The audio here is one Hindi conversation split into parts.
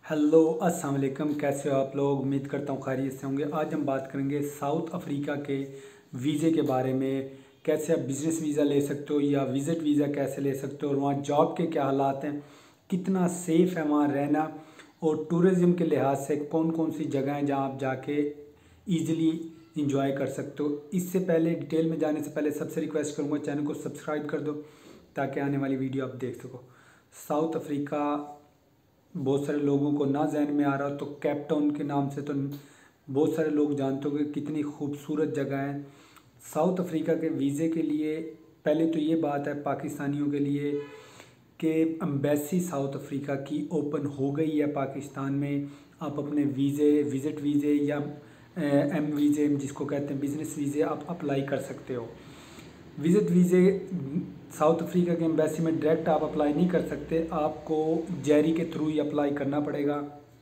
हेलो अस्सलाम वालेकुम। कैसे हो आप लोग? उम्मीद करता हूँ खैरियत से होंगे। आज हम बात करेंगे साउथ अफ्रीका के वीज़े के बारे में। कैसे आप बिज़नेस वीज़ा ले सकते हो या विज़िट वीज़ा कैसे ले सकते हो, और वहाँ जॉब के क्या हालात हैं, कितना सेफ़ है वहाँ रहना, और टूरिज़्म के लिहाज से कौन कौन सी जगह हैं जहाँ आप जाके ईज़िली इंजॉय कर सकते हो। इससे पहले डिटेल में जाने से पहले सबसे रिक्वेस्ट करूँगा चैनल को सब्सक्राइब कर दो ताकि आने वाली वीडियो आप देख सको। साउथ अफ्रीका बहुत सारे लोगों को ना जहन में आ रहा हो तो केप टाउन के नाम से तो बहुत सारे लोग जानते हो कि कितनी खूबसूरत जगह है। साउथ अफ्रीका के वीज़े के लिए पहले तो ये बात है पाकिस्तानियों के लिए कि एम्बेसी साउथ अफ्रीका की ओपन हो गई है पाकिस्तान में। आप अपने वीज़े, विज़िट वीज़े या एम वीज़े जिसको कहते हैं बिज़नेस वीज़े, आप अप्लाई कर सकते हो। विज़िट वीज़े साउथ अफ्रीका के एम्बेसी में डायरेक्ट आप अप्लाई नहीं कर सकते, आपको जेरी के थ्रू ही अप्लाई करना पड़ेगा,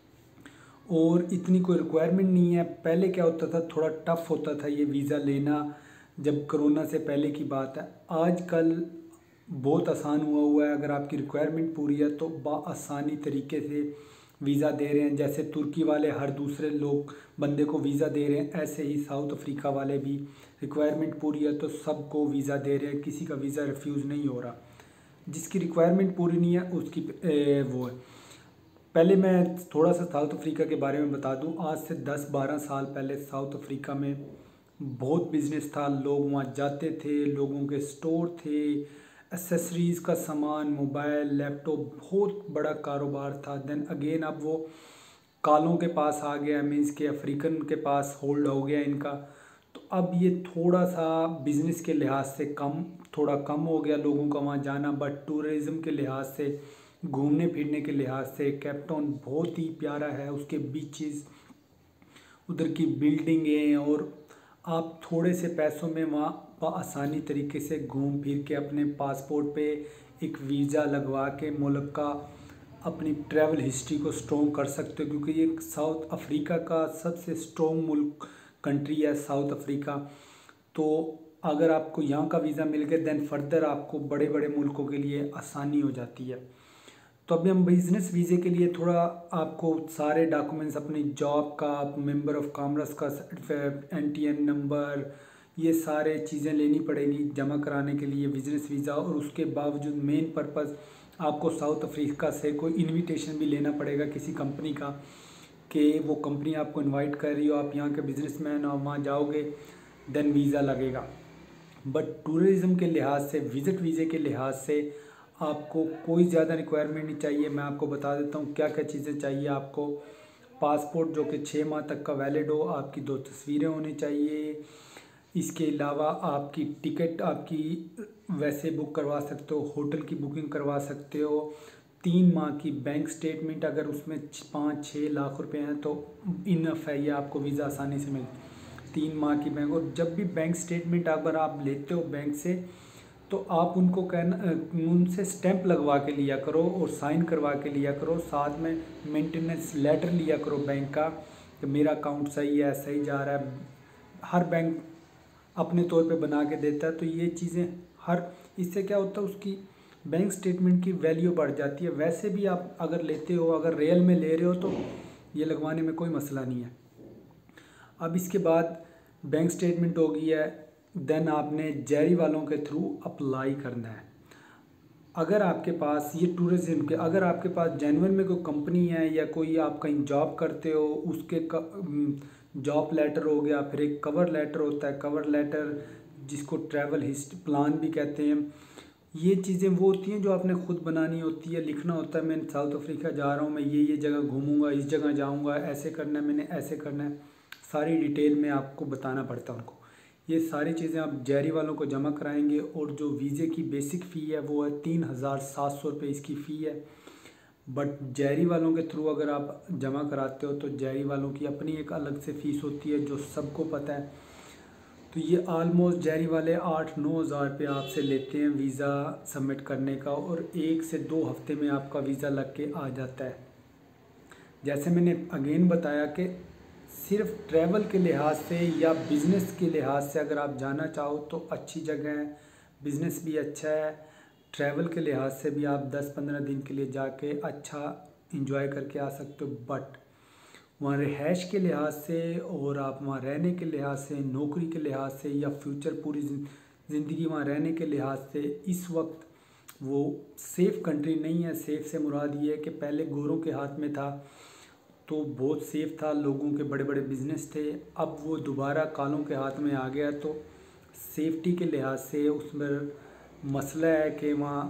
और इतनी कोई रिक्वायरमेंट नहीं है। पहले क्या होता था, थोड़ा टफ होता था ये वीज़ा लेना, जब कोरोना से पहले की बात है। आजकल बहुत आसान हुआ है, अगर आपकी रिक्वायरमेंट पूरी है तो आसानी तरीके से वीज़ा दे रहे हैं। जैसे तुर्की वाले हर दूसरे लोग बंदे को वीज़ा दे रहे हैं, ऐसे ही साउथ अफ्रीका वाले भी रिक्वायरमेंट पूरी है तो सबको वीज़ा दे रहे हैं, किसी का वीज़ा रिफ्यूज़ नहीं हो रहा। जिसकी रिक्वायरमेंट पूरी नहीं है उसकी वो है। पहले मैं थोड़ा सा साउथ अफ्रीका के बारे में बता दूं। आज से 10-12 साल पहले साउथ अफ्रीका में बहुत बिज़नेस था, लोग वहाँ जाते थे, लोगों के स्टोर थे, एसेसरीज़ का सामान, मोबाइल, लैपटॉप, बहुत बड़ा कारोबार था। देन अगेन अब वो कालों के पास आ गया, मीन्स के अफ्रीकन के पास होल्ड हो गया इनका। तो अब ये थोड़ा सा बिज़नेस के लिहाज से थोड़ा कम हो गया लोगों का वहाँ जाना, बट टूरिज़्म के लिहाज से, घूमने फिरने के लिहाज से केप टाउन बहुत ही प्यारा है। उसके बीचेस, उधर की बिल्डिंगें, और आप थोड़े से पैसों में वहाँ आसानी तरीके से घूम फिर के अपने पासपोर्ट पे एक वीज़ा लगवा के मुल्क का अपनी ट्रैवल हिस्ट्री को स्ट्रॉन्ग कर सकते हो, क्योंकि ये साउथ अफ्रीका का सबसे स्ट्रॉन्ग मुल्क कंट्री है साउथ अफ्रीका। तो अगर आपको यहाँ का वीज़ा मिल गया देन फर्दर आपको बड़े बड़े मुल्कों के लिए आसानी हो जाती है। तो अभी हम बिज़नेस वीज़े के लिए थोड़ा आपको सारे डॉक्यूमेंट्स, अपनी जॉब का, मेंबर ऑफ कॉमर्स का सर्टिफिकेट, NTN नंबर, ये सारे चीज़ें लेनी पड़ेगी जमा कराने के लिए बिज़नेस वीज़ा। और उसके बावजूद मेन पर्पज़ आपको साउथ अफ्रीका से कोई इनविटेशन भी लेना पड़ेगा किसी कंपनी का, कि वो कंपनी आपको इनवाइट कर रही हो, आप यहाँ के बिजनेसमैन हो, वहाँ जाओगे, देन वीज़ा लगेगा। बट टूरिज़्म के लिहाज से, विज़िट वीज़े के लिहाज से आपको कोई ज़्यादा रिक्वायरमेंट नहीं चाहिए। मैं आपको बता देता हूँ क्या क्या चीज़ें चाहिए आपको। पासपोर्ट जो कि 6 माह तक का वैलिड हो, आपकी 2 तस्वीरें होनी चाहिए। इसके अलावा आपकी टिकट आपकी वैसे बुक करवा सकते हो, होटल की बुकिंग करवा सकते हो। 3 माह की बैंक स्टेटमेंट, अगर उसमें 5-6 लाख रुपए हैं तो इनफ है, ये आपको वीज़ा आसानी से मिल 3 माह की बैंक। और जब भी बैंक स्टेटमेंट अगर आप लेते हो बैंक से, तो आप उनको कहना, उनसे स्टैंप लगवा के लिया करो और साइन करवा के लिया करो। साथ में मेंटेनेंस लेटर लिया करो बैंक का कि मेरा अकाउंट सही है, सही जा रहा है। हर बैंक अपने तौर पे बना के देता है, तो ये चीज़ें इससे क्या होता है, उसकी बैंक स्टेटमेंट की वैल्यू बढ़ जाती है। वैसे भी आप अगर लेते हो, अगर रियल में ले रहे हो तो ये लगवाने में कोई मसला नहीं है। अब इसके बाद बैंक स्टेटमेंट हो गई है, देन आपने जेरी वालों के थ्रू अप्लाई करना है। अगर आपके पास ये टूरिज्म के, अगर आपके पास जेन्युइन में कोई कंपनी है या कोई आप कहीं जॉब करते हो, उसके जॉब लेटर हो गया, फिर एक कवर लेटर होता है, कवर लेटर जिसको ट्रैवल हिस्ट्री प्लान भी कहते हैं। ये चीज़ें वो होती हैं जो आपने खुद बनानी होती है, लिखना होता है, मैं साउथ अफ्रीका जा रहा हूँ, मैं ये जगह घूमूंगा, इस जगह जाऊँगा, ऐसे करना है, मैंने ऐसे करना है, सारी डिटेल में आपको बताना पड़ता है उनको। ये सारी चीज़ें आप जेरी वालों को जमा कराएंगे, और जो वीज़े की बेसिक फ़ी है वो है 3700 रुपये इसकी फ़ी है। बट जेरी वालों के थ्रू अगर आप जमा कराते हो तो जेरी वालों की अपनी एक अलग से फ़ीस होती है जो सबको पता है। तो ये ऑलमोस्ट जेरी वाले 8-9 हज़ार रुपये आपसे लेते हैं वीज़ा सबमिट करने का, और 1 से 2 हफ्ते में आपका वीज़ा लग के आ जाता है। जैसे मैंने अगेन बताया कि सिर्फ ट्रैवल के लिहाज से या बिज़नेस के लिहाज से अगर आप जाना चाहो तो अच्छी जगह है, बिज़नेस भी अच्छा है। ट्रैवल के लिहाज से भी आप 10-15 दिन के लिए जाके अच्छा इंजॉय करके आ सकते हो, बट वहाँ रिहाइश के लिहाज से और आप वहाँ रहने के लिहाज से, नौकरी के लिहाज से या फ्यूचर पूरी ज़िंदगी वहाँ रहने के लिहाज से इस वक्त वो सेफ़ कंट्री नहीं है। सेफ़ से मुराद ये है कि पहले गोरों के हाथ में था तो बहुत सेफ़ था, लोगों के बड़े बड़े बिज़नेस थे। अब वो दोबारा कालों के हाथ में आ गया तो सेफ्टी के लिहाज से उसमें मसला है कि वहाँ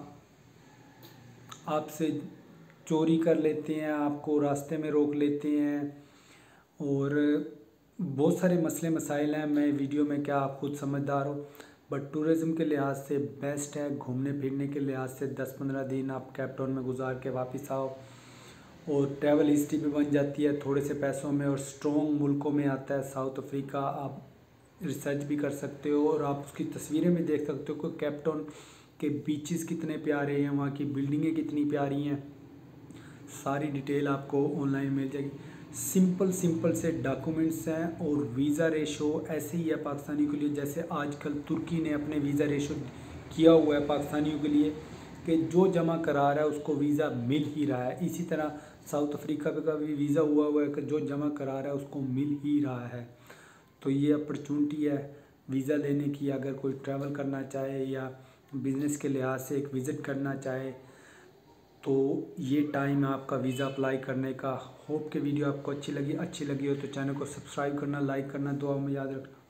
आपसे चोरी कर लेते हैं, आपको रास्ते में रोक लेते हैं और बहुत सारे मसले मसाइल हैं। मैं वीडियो में क्या, आप खुद समझदार हो, बट टूरिज़्म के लिहाज से बेस्ट है। घूमने फिरने के लिहाज से 10-15 दिन आप केप टाउन में गुजार के वापस आओ और ट्रैवल हिस्ट्री भी बन जाती है थोड़े से पैसों में, और स्ट्रॉन्ग मुल्कों में आता है साउथ अफ्रीका। आप रिसर्च भी कर सकते हो और आप उसकी तस्वीरें भी देख सकते हो कि केप टाउन के बीचेस कितने प्यारे हैं, वहाँ की बिल्डिंगें कितनी प्यारी हैं। सारी डिटेल आपको ऑनलाइन मिल जाएगी। सिंपल से डॉक्यूमेंट्स हैं और वीज़ा रेशो ऐसे ही है पाकिस्तानियों के लिए जैसे आजकल तुर्की ने अपने वीज़ा रेशो किया हुआ है पाकिस्तानियों के लिए कि जो जमा करा रहा है उसको वीज़ा मिल ही रहा है। इसी तरह साउथ अफ्रीका का भी वीज़ा हुआ है कि जो जमा करा रहा है उसको मिल ही रहा है। तो ये अपॉर्चुनिटी है वीज़ा लेने की, अगर कोई ट्रैवल करना चाहे या बिज़नेस के लिहाज से एक विज़िट करना चाहे तो ये टाइम है आपका वीज़ा अप्लाई करने का। होप कि वीडियो आपको अच्छी लगी हो तो चैनल को सब्सक्राइब करना, लाइक करना, दुआ में याद रखना।